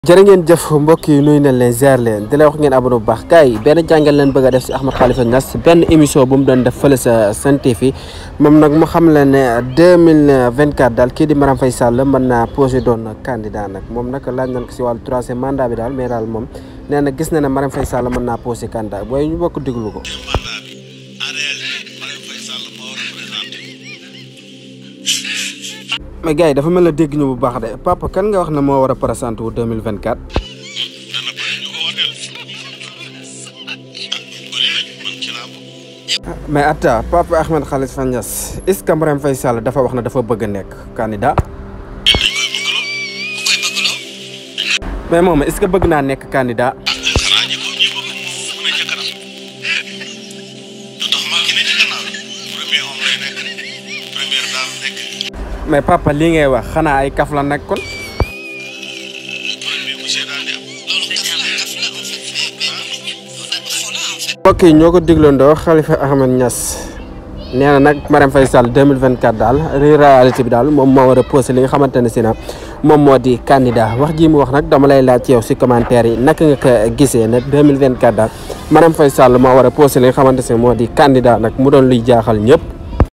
jërë ngeen jëf mbokk yi nuyu nañ leen ziar leen di la wax ngeen abonné bu baax gars yi benn jàngal leen bëgg a def si Ahmed Khalifa Niass benn émission bu mu doon def fële sa Sen TV moom nag mu xam la ne 2024 daal kii di Marème Faye Sall mën naa posé doon candidat nag moom nag laaj nañ ko si wàllu troisième mandat bi daal mais daal moom nee na gis na ne Marème Faye Sall mën naa posé candidat booy ñu bokk déglu ko. mais gars yi dafa mel ne dégg ñu bu baax de papa kan nga wax ne moo war a présenté wu 2024. mais atta papa Ahmed Khalifa Niass est-ce que Marème Faye Sall dafa wax ne dafa bëgg a nekk candidat. mais moom est-ce que bëgg naa nekk candidat. mais papa lii ngay wax xanaa ay kaf la nag kon. mbokk yi ñoo ko diglandoo Khalifa Ahmed Niass nee na nag Marème Faye Sall 2024 daal réalité bi daal moom moo war a posé li nga xamante ne si na moom moo di candidat wax ji mu wax nag dama lay laaj ci yow si commentaire yi naka nga ko gisee nag 2024 daal Marème Faye Sall moo war a posé li nga xamante ne moo di candidat nag mu doon luy jaaxal ñëpp.